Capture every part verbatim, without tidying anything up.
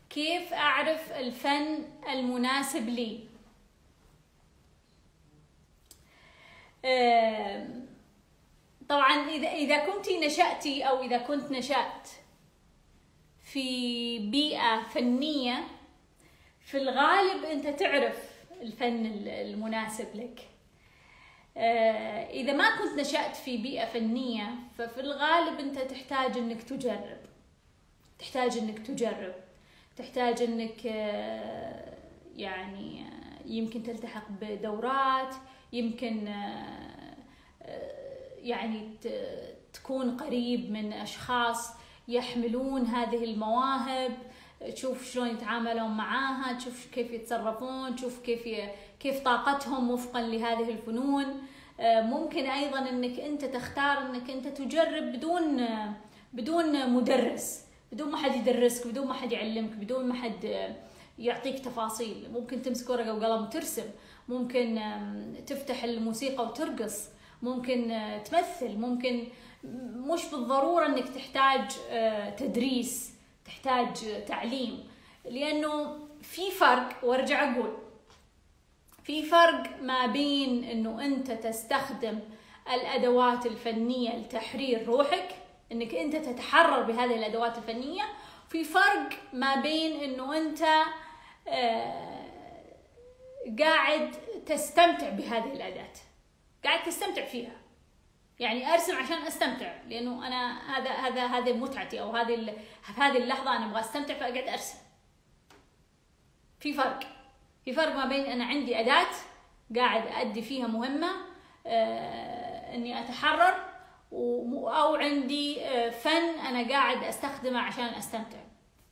كيف أعرف الفن المناسب لي؟ طبعا إذا إذا كنت نشأتي أو إذا كنت نشأت في بيئة فنية، في الغالب أنت تعرف الفن المناسب لك. إذا ما كنت نشأت في بيئة فنية ففي الغالب أنت تحتاج أنك تجرب تحتاج أنك تجرب تحتاج أنك يعني يمكن تلتحق بدورات، يمكن يعني تكون قريب من أشخاص يحملون هذه المواهب، تشوف شلون يتعاملون معاها، تشوف كيف يتصرفون، تشوف كيف كيف طاقتهم وفقا لهذه الفنون. ممكن أيضا أنك أنت تختار أنك أنت تجرب بدون بدون مدرس، بدون ما حد يدرسك، بدون ما حد يعلمك، بدون ما حد يعطيك تفاصيل. ممكن تمسك ورقة وقلم وترسم، ممكن تفتح الموسيقى وترقص، ممكن تمثل، ممكن مش بالضرورة انك تحتاج تدريس، تحتاج تعليم، لانه في فرق. وارجع اقول في فرق ما بين انه انت تستخدم الادوات الفنية لتحرير روحك، انك انت تتحرر بهذه الادوات الفنية، في فرق ما بين انه انت قاعد تستمتع بهذه الاداة، قاعد تستمتع فيها. يعني ارسم عشان استمتع، لانه انا هذا هذا هذه متعتي، او هذه في هذه اللحظه انا ابغى استمتع فاقعد ارسم. في فرق في فرق ما بين انا عندي اداه قاعد ادي فيها مهمه آه اني اتحرر، او عندي آه فن انا قاعد استخدمه عشان استمتع.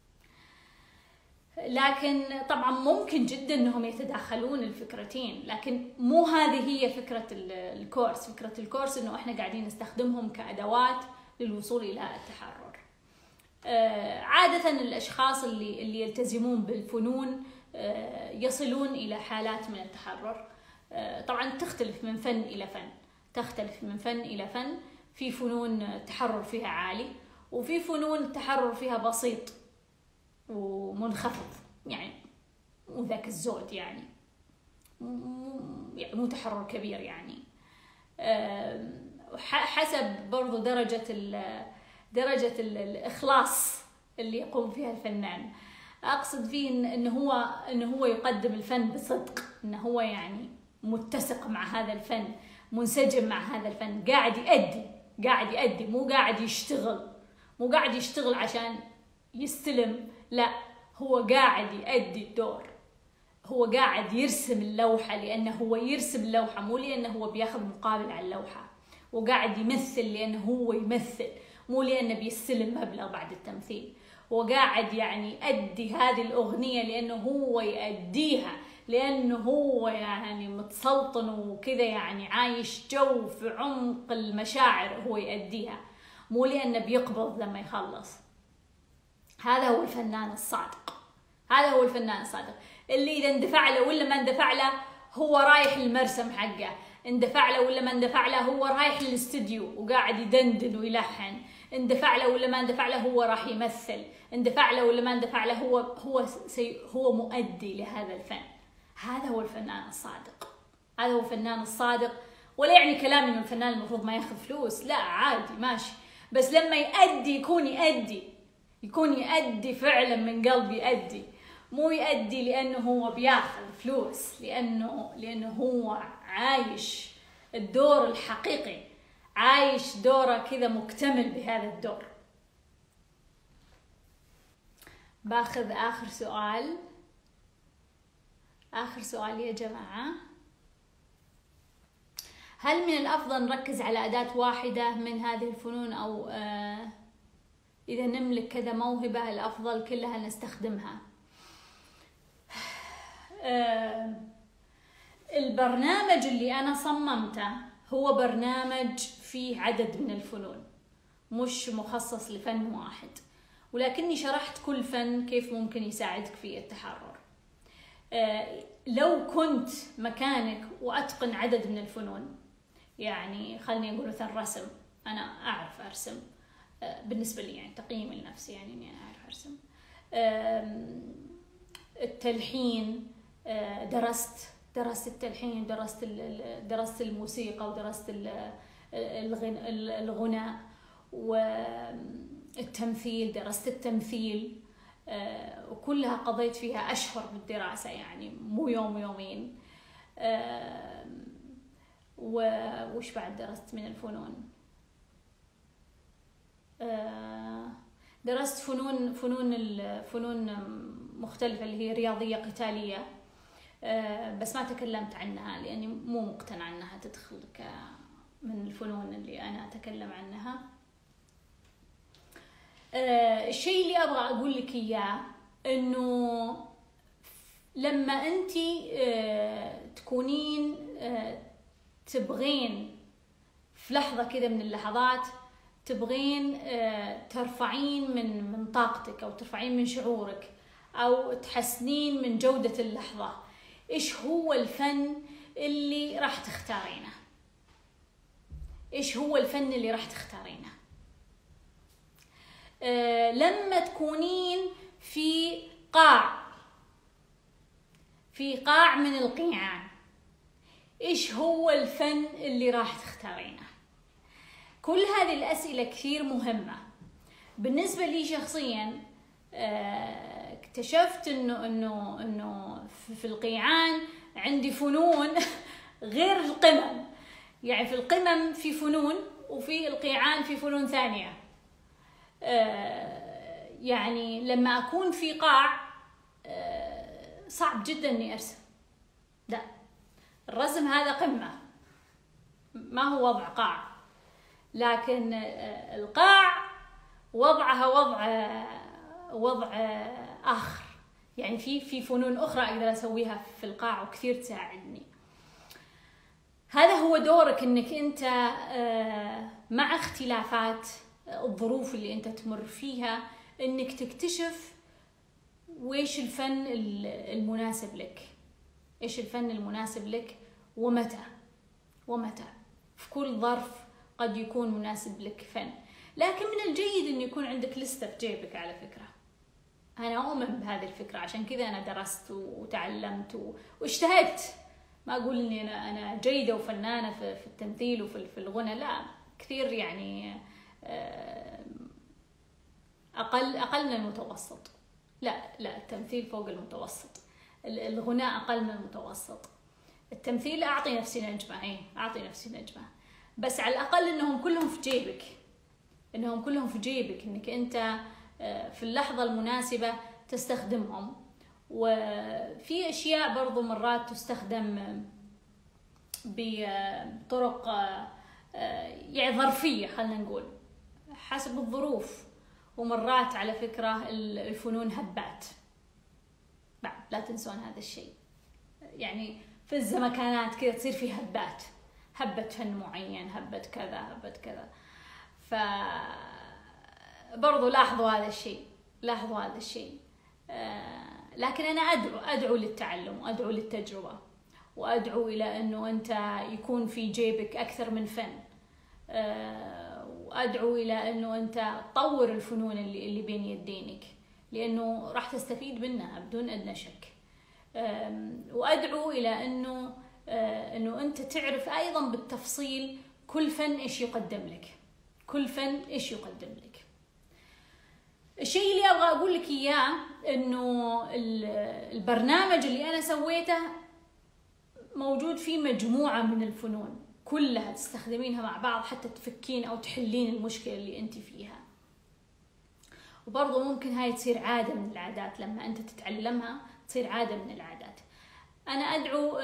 لكن طبعا ممكن جدا انهم يتداخلون الفكرتين، لكن مو هذه هي فكرة الكورس. فكرة الكورس انه احنا قاعدين نستخدمهم كأدوات للوصول الى التحرر. عادة الاشخاص اللي اللي يلتزمون بالفنون يصلون الى حالات من التحرر. طبعا تختلف من فن الى فن، تختلف من فن الى فن. في فنون التحرر فيها عالي، وفي فنون التحرر فيها بسيط ومنخفض، يعني مو ذاك الزود، يعني مو تحرر كبير. يعني حسب برضو درجة ال درجة الإخلاص اللي يقوم فيها الفنان. أقصد فيه إنه هو إنه هو يقدم الفن بصدق، إنه هو يعني متسق مع هذا الفن، منسجم مع هذا الفن، قاعد يأدي قاعد يأدي مو قاعد يشتغل مو قاعد يشتغل عشان يستلم، لا، هو قاعد يأدي الدور. هو قاعد يرسم اللوحة لأنه هو يرسم اللوحة، مو لأنه هو بياخذ مقابل على اللوحة. وقاعد يمثل لأنه هو يمثل، مو لأنه بيستلم مبلغ بعد التمثيل. هو قاعد يعني يأدي هذه الأغنية لأنه هو يأديها، لأنه هو يعني متسلطن وكذا، يعني عايش جو في عمق المشاعر هو يأديها، مو لأنه بيقبض لما يخلص. هذا هو الفنان الصادق هذا هو الفنان الصادق اللي إذا اندفع له ولا ما اندفع له هو رايح للمرسم حقه، اندفع له ولا ما اندفع له هو رايح للاستديو وقاعد يدندن ويلحن، اندفع له ولا ما اندفع له هو راح يمثل، اندفع له ولا ما اندفع له هو هو سي هو مؤدي لهذا الفن. هذا هو الفنان الصادق هذا هو الفنان الصادق. ولا يعني كلامي انه الفنان المفروض ما ياخذ فلوس، لا، عادي ماشي، بس لما يأدي يكون يأدي يكون يأدي فعلا من قلب، يأدي، مو يأدي لأنه هو بياخذ فلوس، لأنه لأنه هو عايش الدور الحقيقي، عايش دوره كذا مكتمل بهذا الدور. باخذ آخر سؤال آخر سؤال يا جماعة. هل من الأفضل نركز على أداة واحدة من هذه الفنون، أو آه إذا نملك كذا موهبة الأفضل كلها نستخدمها؟ آه البرنامج اللي أنا صممته هو برنامج فيه عدد من الفنون، مش مخصص لفن واحد، ولكني شرحت كل فن كيف ممكن يساعدك في التحرر. آه لو كنت مكانك وأتقن عدد من الفنون، يعني خلني أقول مثلا رسم، أنا أعرف أرسم بالنسبة لي، يعني تقييمي لنفسي يعني إني أعرف أرسم. التلحين، درست درست التلحين، درست درست الموسيقى، ودرست الغناء والتمثيل، درست التمثيل، وكلها قضيت فيها أشهر بالدراسة، يعني مو يوم يومين. وش بعد درست من الفنون؟ درست فنون فنون الفنون مختلفة اللي هي رياضية قتالية، بس ما تكلمت عنها لأني مو مقتنعة أنها تدخل من الفنون اللي أنا أتكلم عنها. الشيء اللي أبغى أقول لك إياه إنه لما أنتي تكونين تبغين في لحظة كده من اللحظات تبغين ترفعين من من طاقتك أو ترفعين من شعورك أو تحسنين من جودة اللحظة، إيش هو الفن اللي راح تختارينه؟ إيش هو الفن اللي راح تختارينه؟ أه لما تكونين في قاع في قاع من القيعان، إيش هو الفن اللي راح تختارينه؟ كل هذه الأسئلة كثير مهمة. بالنسبة لي شخصيا أه اكتشفت إنه إنه إنه في القيعان عندي فنون غير القمم، يعني في القمم في فنون وفي القيعان في فنون ثانية. أه يعني لما أكون في قاع أه صعب جدا إني أرسم، لا، الرسم هذا قمة ما هو وضع قاع، لكن أه القاع وضعها وضع وضع آخر، يعني في في فنون أخرى أقدر أسويها في القاع وكثير تساعدني. هذا هو دورك، إنك أنت مع اختلافات الظروف اللي أنت تمر فيها إنك تكتشف وإيش الفن المناسب لك، إيش الفن المناسب لك ومتى ومتى. في كل ظرف قد يكون مناسب لك فن، لكن من الجيد إن يكون عندك لستة في جيبك. على فكرة أنا أؤمن بهذه الفكرة، عشان كذا أنا درست وتعلمت واجتهدت. ما أقول إني أنا أنا جيدة وفنانة في في التمثيل وفي في الغنى، لا، كثير يعني أقل أقل من المتوسط. لا لا التمثيل فوق المتوسط، الغناء أقل من المتوسط. التمثيل أعطي نفسي نجمة، إيه أعطي نفسي نجمة، بس على الأقل إنهم كلهم في جيبك، إنهم كلهم في جيبك، إنك أنت في اللحظة المناسبة تستخدمهم. وفي أشياء برضو مرات تستخدم بطرق يعني ظرفية، خلنا نقول حسب الظروف. ومرات على فكرة الفنون هبات، بعد لا تنسون هذا الشيء، يعني في الزمكانات كذا تصير في هبات، هبة فن معين، هبة كذا، هبة كذا. ف برضو لاحظوا هذا الشيء، لاحظوا هذا الشيء. آه لكن أنا أدعو أدعو للتعلم، وأدعو للتجربة، وأدعو إلى أنه أنت يكون في جيبك أكثر من فن. آه وأدعو إلى أنه أنت تطور الفنون اللي اللي بين يدينك، لأنه راح تستفيد منها بدون أدنى شك. آه وأدعو إلى أنه آه أنه أنت تعرف أيضا بالتفصيل كل فن إيش يقدم لك، كل فن إيش يقدم لك. الشيء اللي أبغى أقول لك إياه إنه البرنامج اللي أنا سويته موجود فيه مجموعة من الفنون كلها تستخدمينها مع بعض حتى تفكين أو تحلين المشكلة اللي أنت فيها. وبرضه ممكن هاي تصير عادة من العادات، لما أنت تتعلمها تصير عادة من العادات. أنا أدعو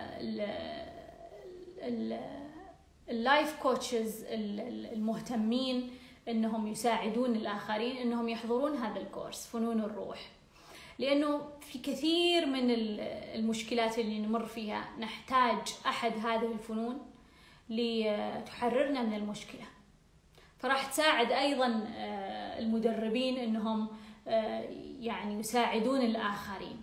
اللايف كوتشز المهتمين انهم يساعدون الاخرين انهم يحضرون هذا الكورس فنون الروح، لانه في كثير من المشكلات اللي نمر فيها نحتاج احد هذه الفنون لتحررنا من المشكلة. فراح تساعد ايضا المدربين انهم يعني يساعدون الاخرين.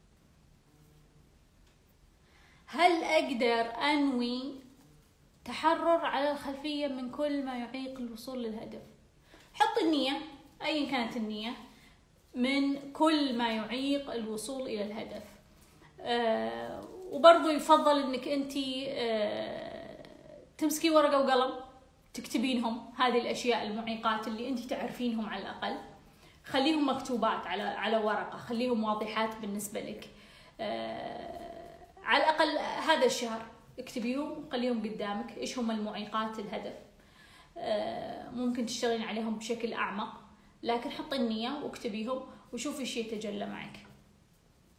هل اقدر انوي تحرر على الخلفية من كل ما يعيق الوصول للهدف؟ حط النية أيا كانت النية، من كل ما يعيق الوصول إلى الهدف. آه وبرضو يفضل انك انت آه تمسكي ورقة وقلم تكتبينهم هذه الاشياء المعيقات اللي انت تعرفينهم على الاقل، خليهم مكتوبات على على ورقة، خليهم واضحات بالنسبة لك. آه على الاقل هذا الشهر اكتبيهم وخليهم قدامك، ايش هم المعيقات الهدف. آه ممكن تشتغلين عليهم بشكل اعمق، لكن حطي النية واكتبيهم وشوفي ايش يتجلى معك.